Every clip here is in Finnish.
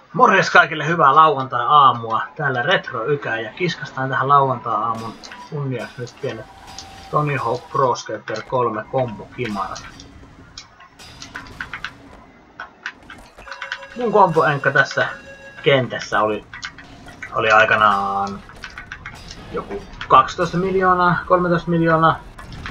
Morjes kaikille, hyvää lauantai-aamua. Täällä Retro Ykä ja kiskastaan tähän lauantai-aamun kunniaksi nyt pienet Tony Hawk Pro Skater 3 kombokimarat. Mun komboenkka tässä kentässä oli aikanaan joku 12 miljoonaa, 13 miljoonaa.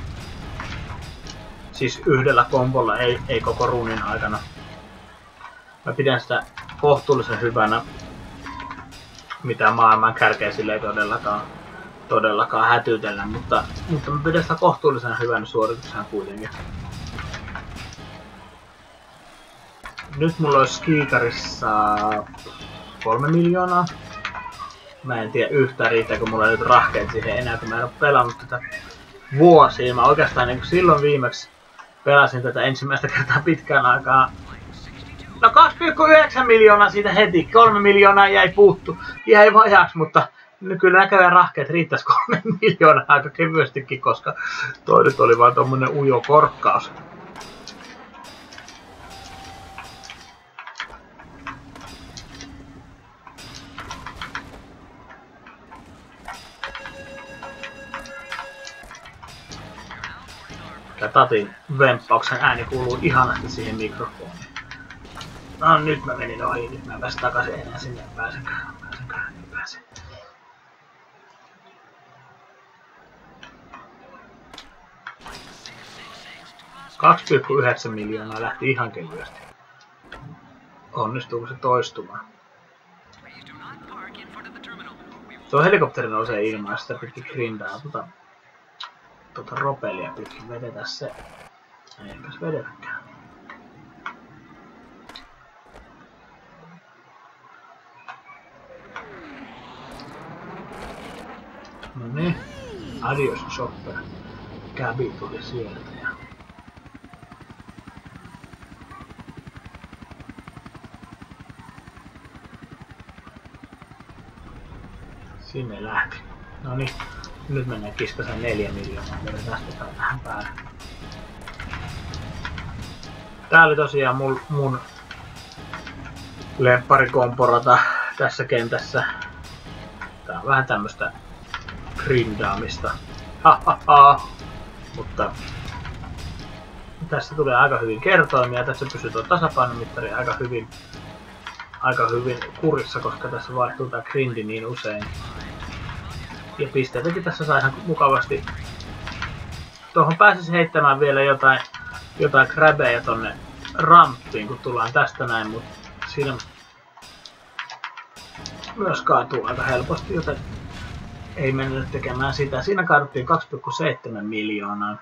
Siis yhdellä kombolla, ei koko ruunin aikana. Mä pidän sitä kohtuullisen hyvänä, mitä maailman kärkeä sille ei todellakaan hätytellä, mutta mä pidän sitä kohtuullisen hyvänä suorituksena kuitenkin. Nyt mulla olisi kiikarissa 3 miljoonaa. Mä en tiedä yhtään riittääkö mulla nyt rahkeet siihen enää, kun mä en oo pelannut tätä vuosia. Mä oikeastaan niin silloin viimeksi pelasin tätä ensimmäistä kertaa pitkään aikaa. No 2,9 miljoonaa siitä heti, 3 miljoonaa jäi vajaaksi, mutta kyllä näköjään rahkeet riittäisi 3 miljoonaa aika kevyestikin, koska toi nyt oli vaan tommonen ujo korkkaus. Tää Tatin vemppauksen ääni kuuluu ihanasti siihen mikrofoniin. No nyt mä menin ohi, nyt mä en pääse takaisin enää sinne, pääsenkö, niin pääsen. $2,9 miljoonaa lähti ihan kevyesti. Onnistuuko se toistumaan? Tuo helikopteri nousee ilmaan ja sitä pitkin grindaa tuota ropelia pitkin vedetä se. Eipäs vedetäkään. No niin, adios shopper. Käbi tuli sieltä ja... Sinne lähti. No niin, nyt mennään kiskaseen 4 miljoonaa. Vedetään tästä tähän päälle. Tää oli tosiaan mun lempparikomporata tässä kentässä. Tää on vähän tämmöstä grindaamista. Mutta tässä tulee aika hyvin kertoimia. Tässä pysyy tuo tasapainomittari aika hyvin kurissa, koska tässä vaihtuu tää grindi niin usein. Ja pisteitäkin tässä saa ihan mukavasti. Tuohon pääsisi heittämään vielä jotain grabbeja tonne ramppiin, kun tullaan tästä näin, mutta siinä myös kaatuu aika helposti, joten ei mennä tekemään sitä. Siinä kaaduttiin 2,7 miljoonaa.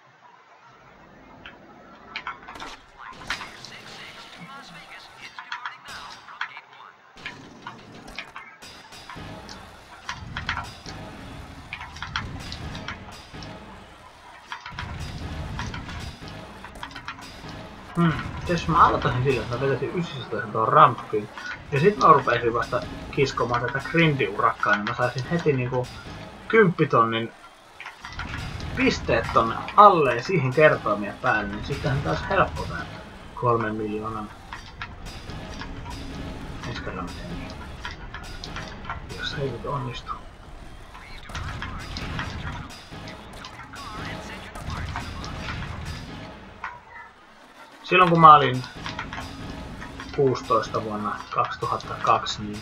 Jos mä aloitan sillä, että mä vetäisin 900 tuon ramppiin ja sit mä rupeisin vasta kiskomaan tätä grindiurakkaa, niin mä saisin heti niinku 10 tonnin pisteet tonne alle ja siihen kertoimia päälle, niin sittenhän taas helppo tää 3 miljoonan. Ensi kerran miten niin. Jos ei nyt onnistu. Silloin kun mä olin 16 vuonna 2002, niin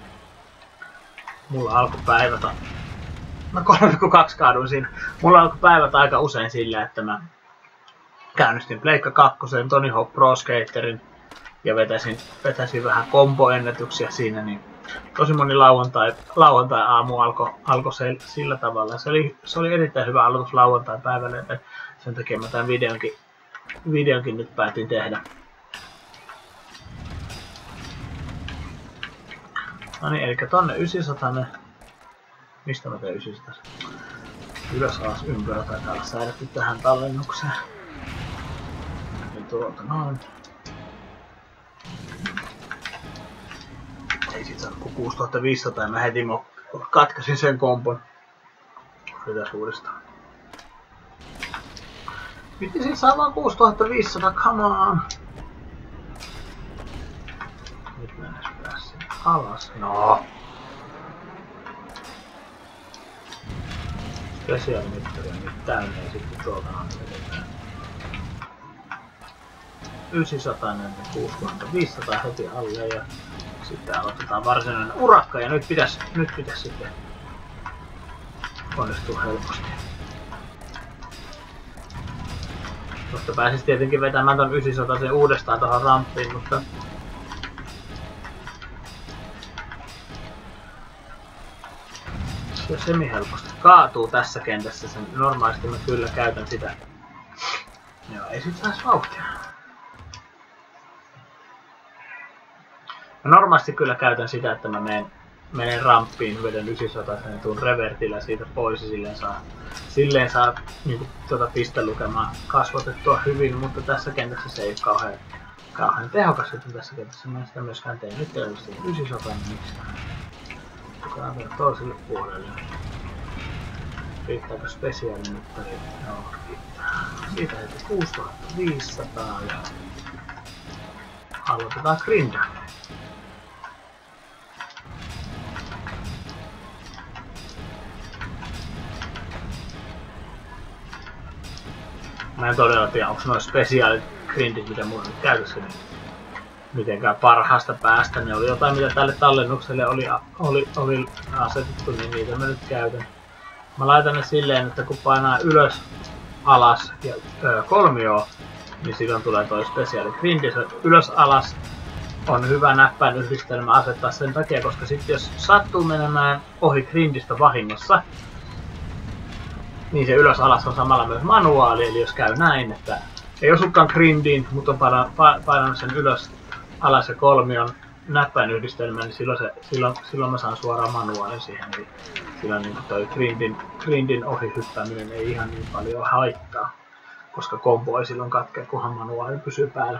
mulla alkoi päivät, no 3,2 kaaduin siinä, mulla alkoi päivät aika usein sillä, että mä käynnistin Pleikka 2, Tony Hawk Pro Skaterin ja vetäisin vähän komboennätyksiä siinä, niin tosi moni lauantai-aamu alkoi sillä tavalla. Se oli erittäin hyvä aloitus lauantai-päivälle, että sen takia mä tämän videonkin nyt päätin tehdä. No niin, eli tonne 900. Mistä mä teen 900? Ylös alas ympyrä taitaa olla säädetty tähän tallennukseen. Eli tuolta noin. Ei sit saanut kuin 6500 ja mä heti katkasin sen kompon. Yritäs uudestaan. Miten siitä saa vaan 6500, come on! Nyt mä en edes pääse. alas. No. Spesiaalimittari on nyt täynnä ja sitten tuolta on vedetään 900 ja 6500 heti alle ja sitten aloitetaan varsinainen urakka ja nyt pitäisi sitten onnistua helposti. Tuosta pääsis tietenkin vetämään ton 900 sen uudestaan tohon ramppiin, mutta se semi-helposti kaatuu tässä kentässä, sen normaalisti mä kyllä käytän sitä. Joo, ei sit saisi vauhtia. Mä normaalisti kyllä käytän sitä, että mä menen ramppiin, vedän 900 ja tuun revertillä siitä pois ja silleen saa niin pistelukemaa kasvatettua hyvin, mutta tässä kentässä se ei ole kauhean tehokas, joten tässä kentässä mä en sitä myöskään tee. Nyt ei ole 900, niin miksi? Tukaan vielä toiselle puolelle. Riittääkö spesiaalimittari? Joo, riittää. Siitä heti 6500 ja aloitetaan grindaa. Mä en todella tiedä, onko nuo spesiaalit grindit, mitä mulla on nyt käytössä, niin mitenkään parhaasta päästä. Ne oli jotain, mitä tälle tallennukselle oli asetettu, niin niitä mä nyt käytän. Mä laitan ne silleen, että kun painaa ylös, alas ja kolmioon, niin silloin tulee toi spesiaali grindi. Se ylös, alas on hyvä näppäin yhdistelmä asettaa sen takia, koska sitten jos sattuu menemään ohi grindistä vahingossa, niin se ylös-alas on samalla myös manuaali, eli jos käy näin, että ei osukaan grindiin, mutta on painanut sen ylös, alas ja kolmion näppäinyhdistelmän, niin silloin mä saan suoraan manuaalin siihen. Eli silloin niin toi grindin ohi hyppääminen ei ihan niin paljon haittaa, koska kombo ei silloin katkea, kunhan manuaali pysyy päällä.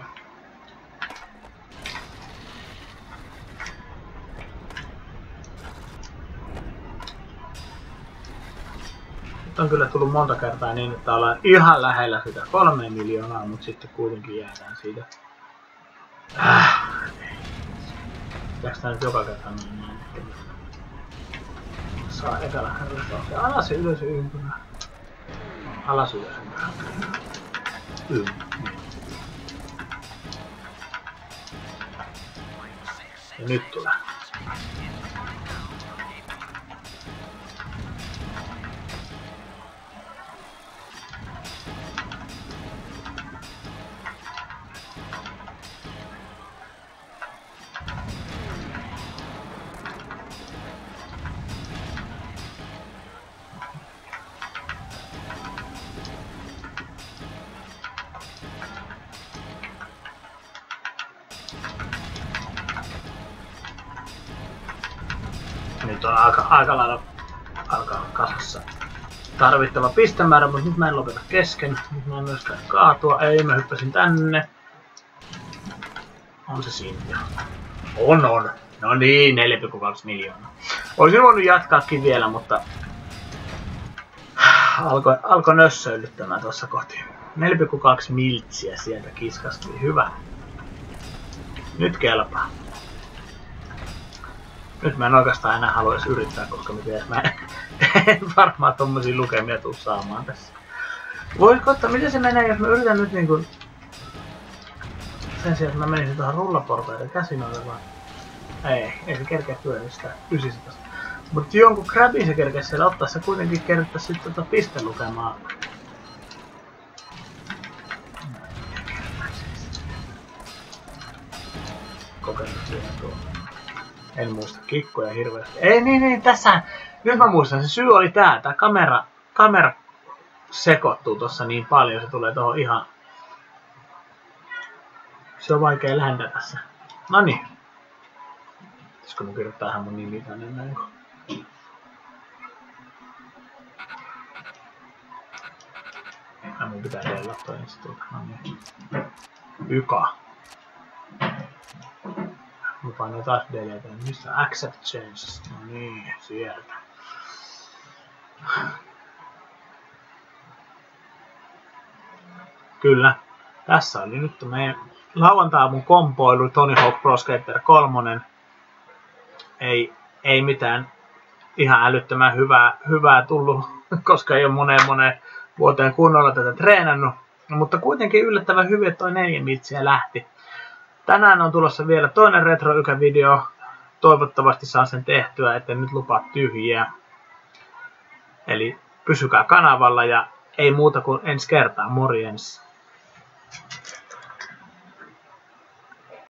Nyt on kyllä tullut monta kertaa niin, että ollaan ihan lähellä sitä 3 miljoonaa, mutta sitten kuitenkin jäädään siitä. Pitääks tää nyt joka kerta niin, että saa ekalla kerralla se alas ja ylös ja ympyrä. Alas ylös ympyrä. Ja nyt tulee. Nyt on aika lailla alkaa kasassa tarvittava pistemäärä, mutta nyt mä en lopeta kesken. Nyt mä en myöskään kaatua. Ei, mä hyppäsin tänne. On se siinä jo. On. No niin, 4,2 miljoonaa. Olisin voinut jatkaakin vielä, mutta alkoi nössöilyttämään tuossa kohti. 4,2 miltsiä sieltä kiskastiin. Hyvä. Nyt kelpaa. Nyt mä en oikeastaan enää haluaisi yrittää, koska mä en varmaan tommosia lukemia tuu saamaan tässä. Voisiko ottaa, miten se menee, jos mä yritän nyt niinku sen sijaan, että mä menisin tuohon rullaportaiden käsinoille vaan. Ei se kerkeä työllistä 900. Mut jonkun grabin se kerkeä siellä ottaa, se kuitenkin kerrottaisi sit pistelukemaa. Kokemus vielä tuolla. En muista kikkoja hirveästi. Ei niin, tässä. Nyt mä muistan, se syy oli tää kamera sekoittuu tossa niin paljon, se tulee tohon ihan. Se on vaikea lähdä tässä. Noniin. Pitäisikö mun kirjoittaa ihan mun nimi tänne näin? Mun pitää tehdä toi ensin tuolta. Noniin. Yka. Mä painan taas delete. Missä accept changes? No niin, sieltä. Kyllä. Tässä oli nyt meidän lauantai-aamun kompoilu Tony Hawk Pro Skater 3. ei mitään ihan älyttömän hyvää tullut, koska ei ole moneen vuoteen kunnolla tätä treenannut. Mutta kuitenkin yllättävän hyvin, että toi 4 miltsiä lähti. Tänään on tulossa vielä toinen Retro-Ykä-video. Toivottavasti saan sen tehtyä, etten nyt lupaa tyhjiä. Eli pysykää kanavalla ja ei muuta kuin ensi kertaa. Morjens!